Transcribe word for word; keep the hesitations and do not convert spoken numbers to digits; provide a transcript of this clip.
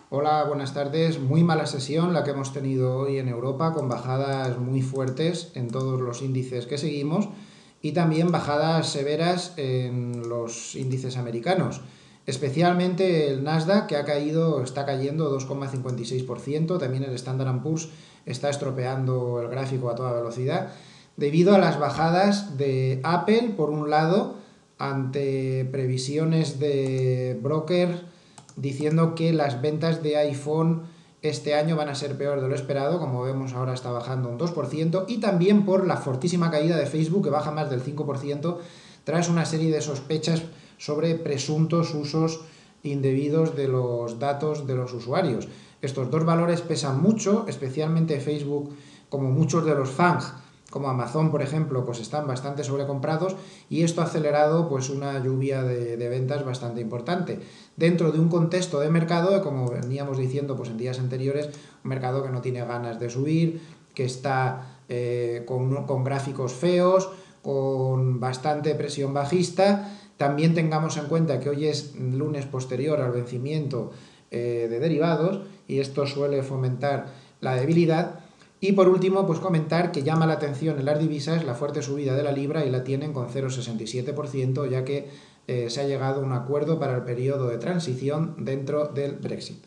Hola, buenas tardes. Muy mala sesión la que hemos tenido hoy en Europa, con bajadas muy fuertes en todos los índices que seguimos y también bajadas severas en los índices americanos. Especialmente el Nasdaq, que ha caído, está cayendo dos coma cincuenta y seis por ciento, también el Standard and Poor's está estropeando el gráfico a toda velocidad, debido a las bajadas de Apple, por un lado, ante previsiones de broker diciendo que las ventas de iPhone este año van a ser peor de lo esperado, como vemos ahora está bajando un dos por ciento, y también por la fortísima caída de Facebook, que baja más del cinco por ciento, tras una serie de sospechas sobre presuntos usos indebidos de los datos de los usuarios. Estos dos valores pesan mucho, especialmente Facebook, como muchos de los FANG, como Amazon, por ejemplo, pues están bastante sobrecomprados, y esto ha acelerado pues una lluvia de, de ventas bastante importante. Dentro de un contexto de mercado, como veníamos diciendo pues en días anteriores, un mercado que no tiene ganas de subir, que está eh, con, con gráficos feos, con bastante presión bajista. También tengamos en cuenta que hoy es lunes posterior al vencimiento eh, de derivados, y esto suele fomentar la debilidad. Y por último, pues comentar que llama la atención en las divisas la fuerte subida de la libra, y la tienen con cero coma sesenta y siete por ciento, ya que eh, se ha llegado a un acuerdo para el periodo de transición dentro del Brexit.